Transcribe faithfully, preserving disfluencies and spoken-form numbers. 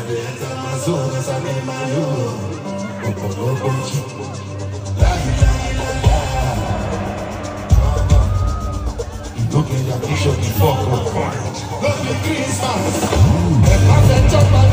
dey enter my zone as I dey my own. Opolopochi, la la la la. You don't get your t-shirt before, go for it. Don't be Christmas. The perfect chopper.